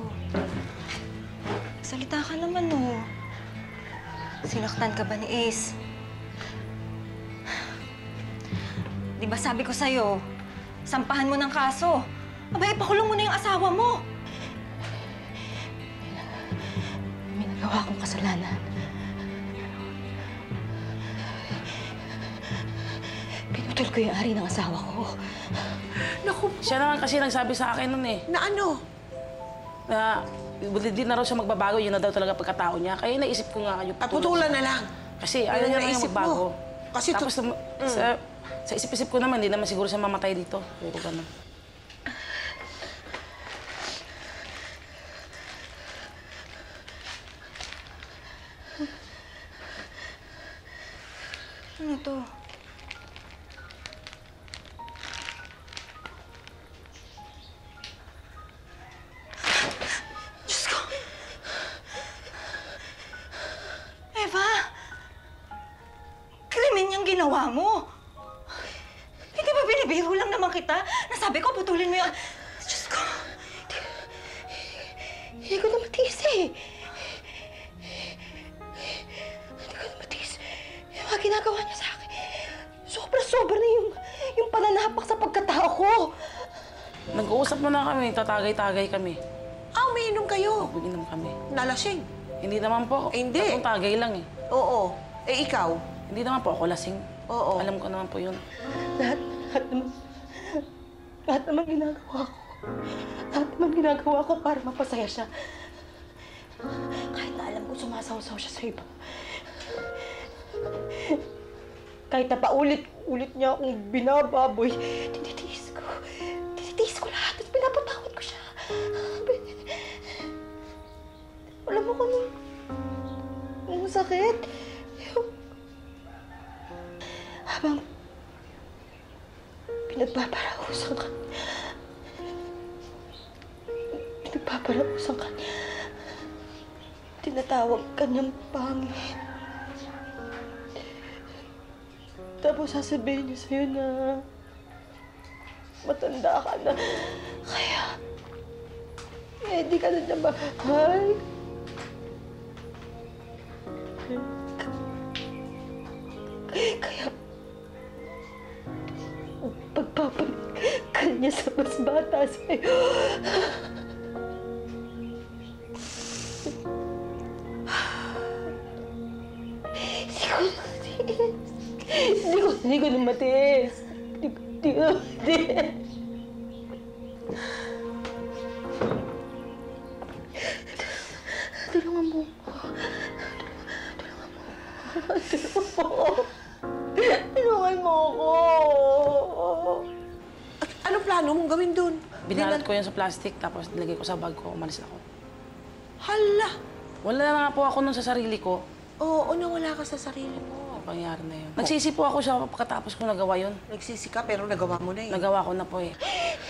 Salita ka naman, oh. Sinaktan ka ba ni Ace? Di ba sabi ko sa'yo, sampahan mo ng kaso. Aba, ipakulong mo na yung asawa mo.
May nagawa akong kasalanan. Pinutol ko yung ari ng asawa ko.
Naku, siya naman kasi nagsabi sa akin nun eh.
Na ano?
Na hindi na raw siya magbabago, yun na daw talaga pagkatao niya. Kaya naisip ko nga yung
putulan na lang.
Kasi ayaw niya nga magbago.
Kasi
tapos sa isip-isip ko naman, hindi naman siguro siya mamatay dito. Puro ganun.
Ano to? Diyos ko! Eva! Krimen yung ginawa mo! Hindi ba binibiro lang naman kita? Nasabi ko, putulin mo yung... Diyos ko! Hindi ko na matiis eh! Mga ginagawa niya sa akin. Sobra-sobra na yung pananapak sa pagkatao ko.
Nag-uusap mo na kami, tatagay-tagay kami.
Umiinom kayo?
Umiinom kami.
Nalasing?
Hindi naman po.
Hindi.
Tatong tagay lang eh.
Oo. Eh, ikaw?
Hindi naman po ako lasing.
Oo.
Alam ko naman po yun.
Lahat naman ginagawa ko. Lahat naman ginagawa ko para mapasaya siya. Kahit na alam ko sumasaw-saw siya sa iba. Kahit na paulit-ulit niya akong binababoy, tinitiis ko. Tinitiis ko lahat at pinapatawad ko siya. Alam mo kung anong sakit? Habang pinagpaparausan ka, tinatawag ka niyang pangit. Tapos sasabihin niya sa'yo na matanda ka na. Kaya, di ka na niya mahal. Kaya, pagpapalit ka niya sa mas bata sa'yo. Hindi ko na matiis. Hindi ko na matiis. Tulungan mo ko. Tulungan mo ako.
Ano plano mong gawin dun?
Binalat ko yun sa plastic, tapos nilagay ko sa bag ko, umalis ako.
Hala!
Wala na nga po ako nun sa sarili ko.
Oo, nawala ka sa sarili mo.
Pangyari na yun. Nagsisi po ako siya pagkatapos ko nagawa yun.
Nagsisi ka pero nagawa mo na eh.
Nagawa ko na po eh.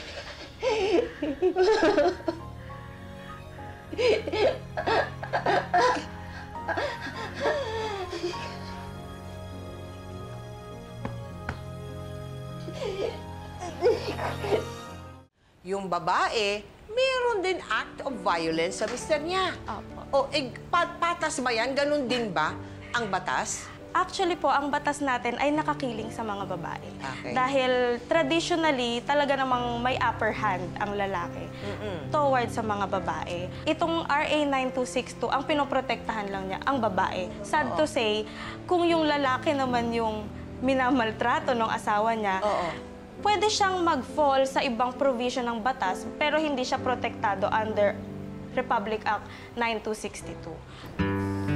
Yung babae, meron din act of violence sa mister niya.
Opo.
O, patas ba yan? Ganun din ba ang batas?
Actually po, ang batas natin ay nakakiling sa mga babae.
Okay.
Dahil traditionally, talaga namang may upper hand ang lalaki towards sa mga babae. Itong RA 9262, ang pinoprotektahan lang niya ang babae. Sad to say, kung yung lalaki naman yung minamaltrato ng asawa niya, pwede siyang mag-fall sa ibang provision ng batas, pero hindi siya protektado under Republic Act 9262.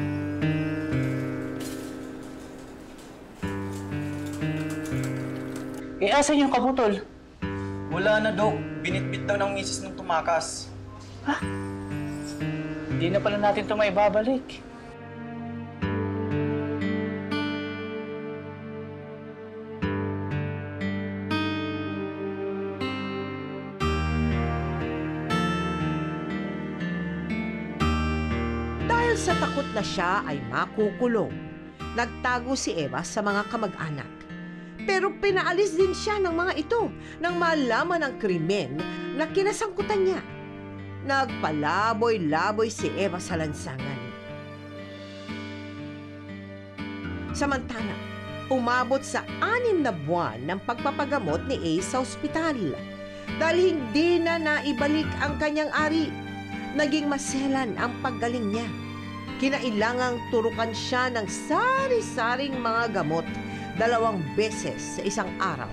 Eh, asan yung kabutol? Wala na, Dok. Binitbit daw ng misis nung tumakas. Ha? Hindi na pala natin ito maibabalik.
Dahil sa takot na siya ay makukulong, nagtago si Eva sa mga kamag-anak. Pero pinaalis din siya ng mga ito nang malaman ang krimen na kinasangkutan niya. Nagpalaboy-laboy si Eva sa lansangan. Samantala, umabot sa 6 na buwan ng pagpapagamot ni Ace sa ospital. Dahil hindi na naibalik ang kanyang ari, naging maselan ang paggaling niya. Kinailangang turukan siya ng sari-saring mga gamot 2 beses sa isang araw.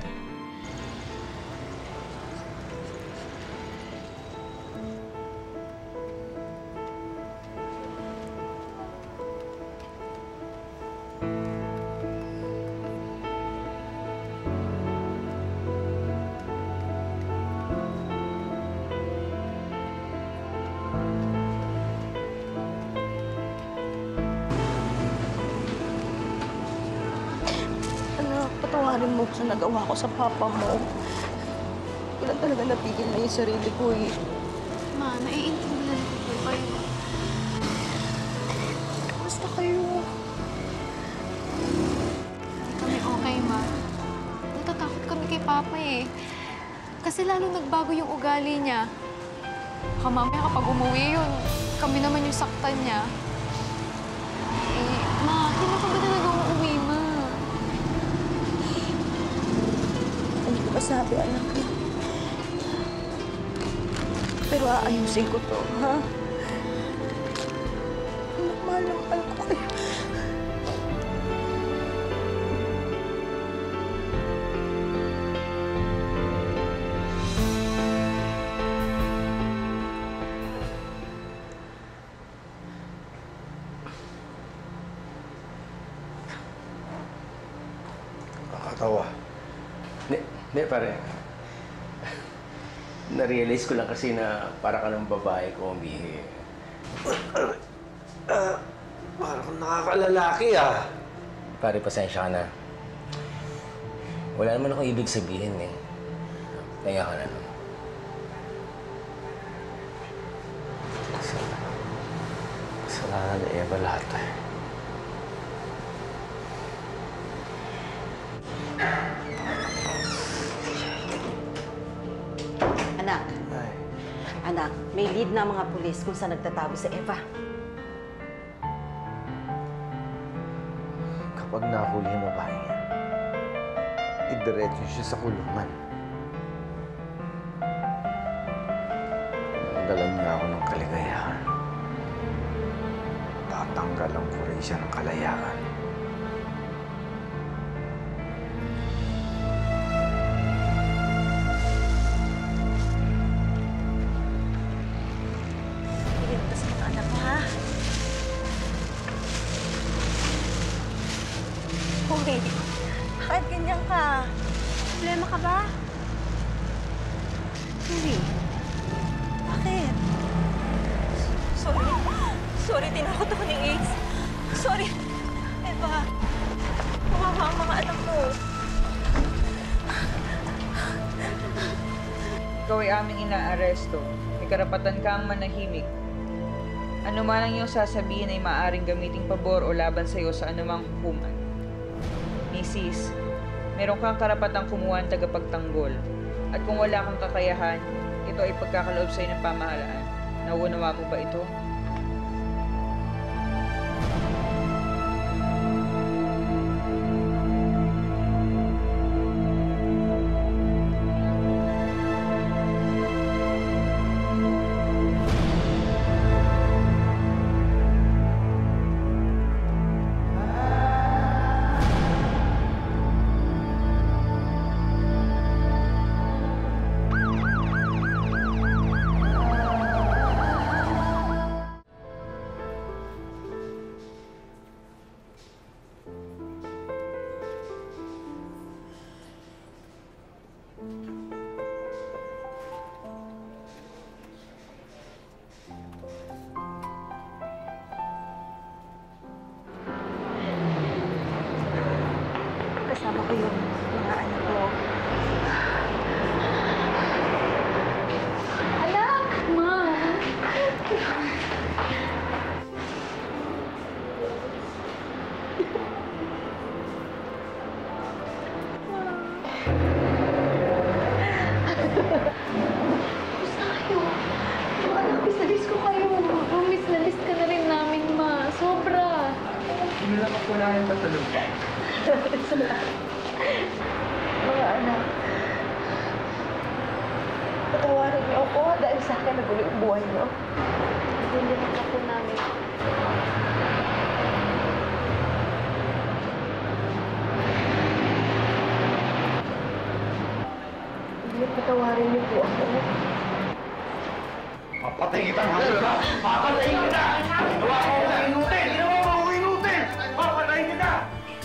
Patawarin mo sa nagawa ko sa papa mo. Hindi lang talaga napigil na yung sarili ko eh.
Ma, naiintindihan ko po kayo.
Basta kayo.
Hindi kami okay, Ma. Natatakot kami kay Papa eh. Kasi lalo nagbago yung ugali niya. Baka mamaya kapag umuwi yun, kami naman yung saktan niya. Eh, Ma, kailan ka ba talaga uuwi, Ma?
Hindi ko masabi, anak ko. Pero aayusin ko to, ha? Anak, mahal na mahal ko kayo.
Nakakatawa. Hindi, pare. Na-realize ko lang kasi na para ka ng babae ko umihi.
Parang nakakalalaki ah.
Pare, pasensya ka na. Wala naman akong ibig sabihin eh. Kaya ka na no.
Kasalanan ni Eva lahat eh.
Anak. Anak, may lead na mga pulis kung saan nagtatago si Eva.
Kapag nahuli yung babae niya, idiretso siya sa kulungan. Dalan niya ako ng kaligayahan. Tatanggalan ko rin siya ng kalayakan.
Hoy, bakit ganyan ka? Problema ka ba? Hindi. Bakit? Sorry. Sorry, tinakot ako ni Ace. Sorry. Eva, kawawa ang mga anak mo.
Ikaw ay aming inaaresto. May karapatan kang manahimik. Ano man ang iyong sasabihin ay maaaring gamiting pabor o laban sa iyo sa anumang hukuman. Mrs., meron kang karapatang kumuha ng tagapagtanggol. At kung wala kang kakayahan, ito ay pagkakaloob sa iyo ng pamahalaan. Nauunawa mo ba ito?
ko yung mga anak mo.
Anak! Ma! Kumusta kayo? Yung anak, miss ko kayo. Miss na miss ka na rin namin, ma. Sobra.
Hindi lang ako namin patulog pa.
Mga anak, patawarin niyo ako dahil sa akin nagulo yung buhay niyo.
Hindi na po namin.
Hindi, patawarin niyo po ako.
Papatay kita, mga papatayin kita! Gawa ko ng inutil! Ginawa mo ako inutil! Papatayin kita!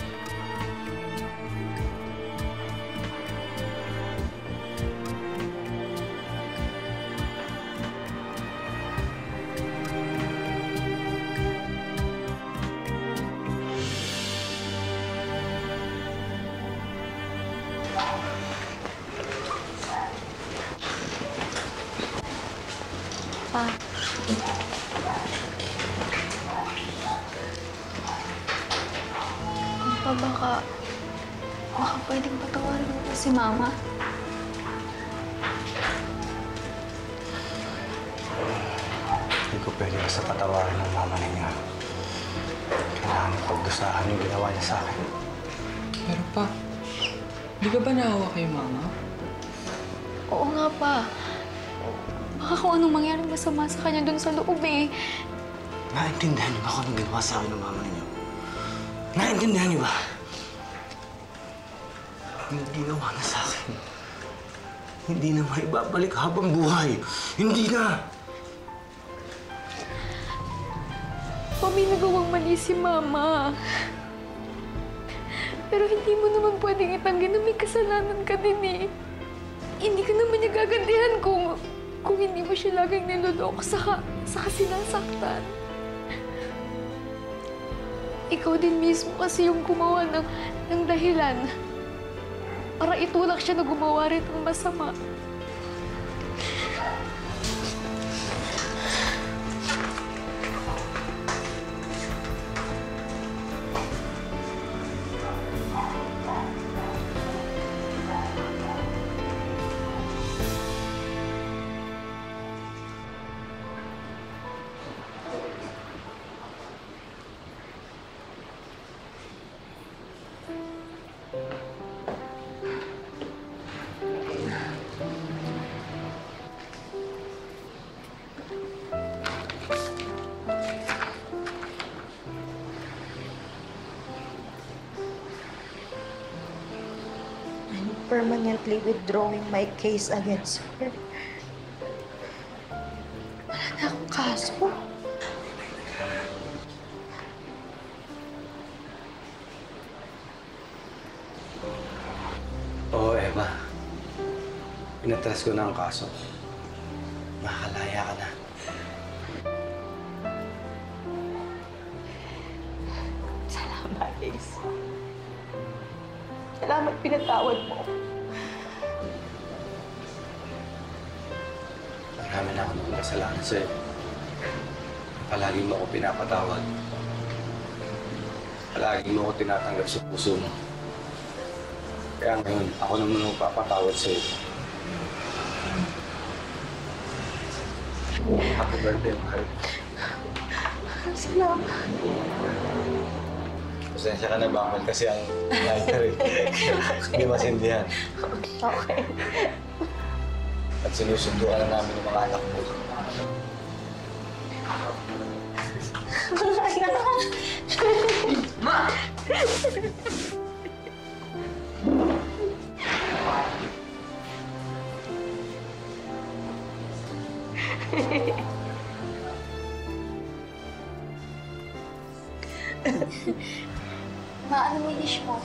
Pa. Pa, baka pwedeng patawarin mo po si Mama.
Hindi ko pwede basta patawarin ng mama ninyo. Kailangan pagdusahan yung ginawa niya sa akin.
Pero pa, di ka ba naawa kay Mama?
Oo nga, Pa. Baka kung anong mangyaring masama sa kanya dun sa loob eh.
Naintindihan niyo ba kung anong ginawa sa akin ng mama ninyo? Naintindihan niyo ba? Yung ginawa na sa akin, hindi na maibabalik habang buhay. Hindi na!
Pa, may nagawang mali si Mama. Pero hindi mo naman pwedeng itanggi na may kasalanan ka din eh. Hindi ka naman niya gagantihan kung hindi mo siya laging niloloko saka sinasaktan. Ikaw din mismo kasi yung gumawa ng dahilan para itulak siya na gumawa rin ng masama.
Permanently withdrawing my case against her. Wala na akong kaso.
Oo, Eva. Pinatras ko na ang kaso. Makakalaya ka na.
Salamat, Ace. Salamat pinatawad mo.
Marami na ako ng kasalanan sa'yo. Palagi mo ako pinapatawad. Palagi mo ako tinatanggap sa puso mo. Kaya ngayon, ako naman ang papatawad sa'yo. Happy birthday, mahal.
Salamat.
Pasensya ka na, Bangol, kasi ang lighter hindi masindihan.
Okay.
At sinusundo ka na namin ng mga anak mo.
Ma!
Ma, ano may wish mo?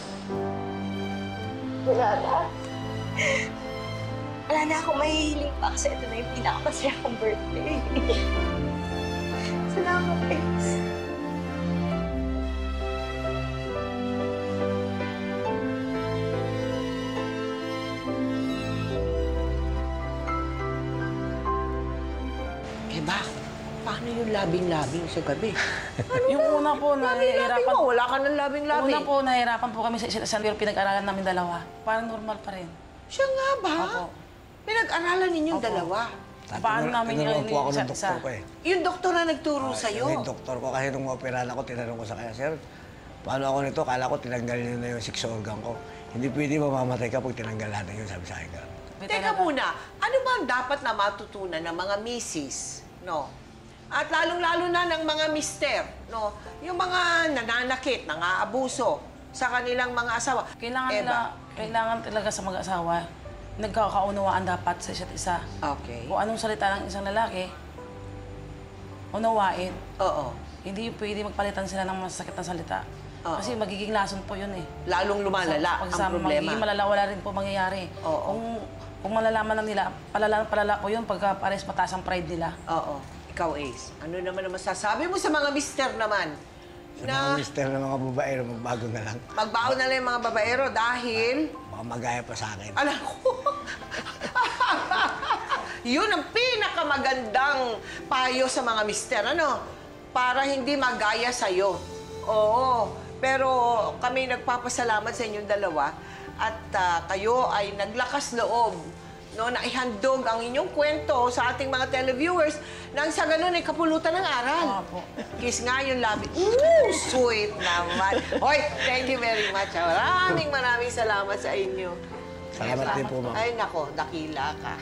Wala na. Wala na akong mahihiling pa kasi ito na yung pinakamasaya kong birthday. Salamat, Ace.
yung labing-labing sa gabi?
Yung una po,
Labing-labing mo, wala ka ng labing-labing.
Una po, nahihirapan po kami sa pero pinag-aralan namin dalawa. Parang normal pa rin.
Siya nga ba?
Opo.
Pinag-aralan ninyong dalawa?
Paano namin
Tinanong po ako ng
isa?
doktor ko eh.
Yung doktor na nagturo sa'yo?
Yung doktor ko, kasi nung operahan ako, tinanong ko sa kanya, Sir, paano ako nito? Kala ko tinanggal niyo na yung 6 organ ko. Hindi pwede mamamatay ka pag tinanggal natin yun, sabi sa akin.
Teka muna, ano ba ang dapat na matutunan ng mga misis, no? At lalong-lalo na ng mga mister, no? Yung mga nananakit, nang-aabuso sa kanilang mga asawa.
Kailangan talaga sa mag-asawa, nagkakaunawaan dapat sa isa't isa.
Okay.
Kung anong salita ng isang lalaki, unawain.
Oo.
Hindi yung pwede magpalitan sila ng masasakit na salita.
Oo.
Kasi magiging lason po yun eh.
Lalong lumalala ang problema.
Magiging malala, wala rin po mangyayari.
Oo.
Kung malalaman na nila, palala po yun pagka pares mataas ang pride nila.
Oo. Ikaw, Ace, ano naman ang masasabi mo sa mga mister naman?
Sa mga mister na mga babaero, magbago na lang.
Magbago na lang yung mga babaero dahil...
Baka magaya pa sa akin.
Alam ko. Yun ang pinakamagandang payo sa mga mister, ano? Para hindi magaya sa'yo. Oo. Pero kami nagpapasalamat sa inyong dalawa at kayo ay naglakas loob, no, na ihandog ang inyong kwento sa ating mga televiewers nang sa ganun ay kapulutan ng aral. Kiss nga yung labi. Ooh, sweet naman. Hoy, thank you very much. Maraming salamat sa inyo.
Salamat din po, ma'am.
Ay, nako, dakila ka.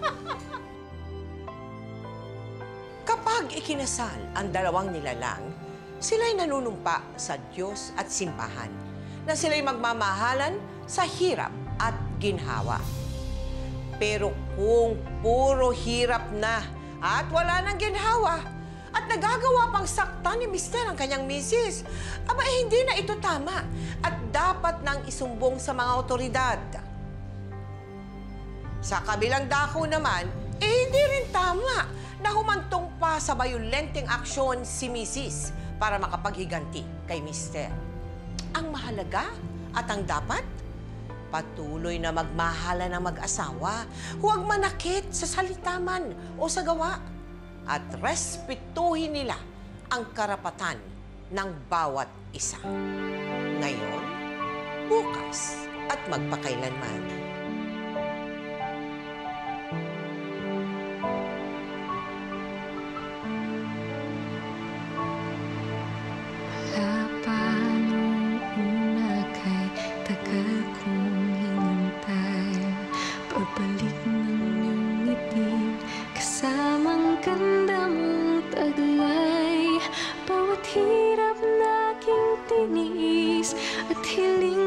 Kapag ikinasal ang dalawang nilalang, sila'y nanunumpa sa Diyos at simbahan na sila'y magmamahalan sa hirap at ginhawa. Pero kung puro hirap na at wala nang ginhawa at nagagawa pang saktan ni mister ang kanyang misis, aba hindi na ito tama at dapat nang isumbong sa mga otoridad. Sa kabilang dako naman, hindi rin tama na humantong pa sa bayolenteng aksyon si misis para makapaghiganti kay mister. Ang mahalaga at ang dapat, patuloy na magmahalan ng mag-asawa, huwag manakit sa salita man o sa gawa, at respetuhin nila ang karapatan ng bawat isa. Ngayon, bukas, at magpakailanman.
Pagbalik ng iyong ngiti, kasamang ganda mong taglay. Bawat hirap na aking tiniis at hiling